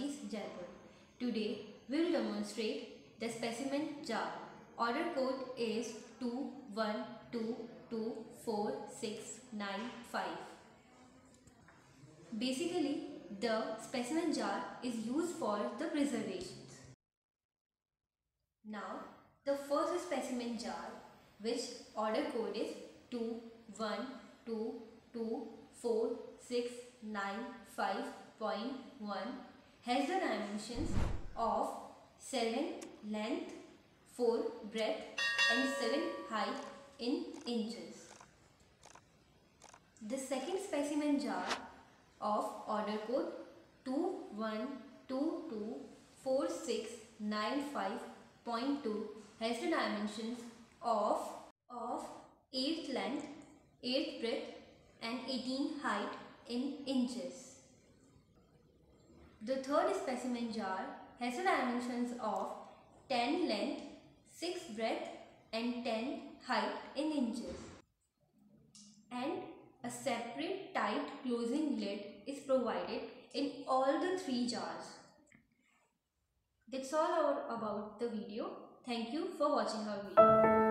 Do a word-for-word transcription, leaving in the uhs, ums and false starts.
Technologies, Jaipur. Today we will demonstrate the specimen jar. Order code is two one two two four six nine five. Basically, the specimen jar is used for the preservations. Now, the first specimen jar, which order code is two one two two four six nine five point one, has the dimensions of seven length, four breadth and seven height in inches. The second specimen jar of order code two one two two four six nine five point two has the dimensions of, of eight length, eight breadth and eighteen height in inches. The third specimen jar has the dimensions of ten length, six breadth and ten height in inches. And a separate tight closing lid is provided in all the three jars. That's all about the video. Thank you for watching our video.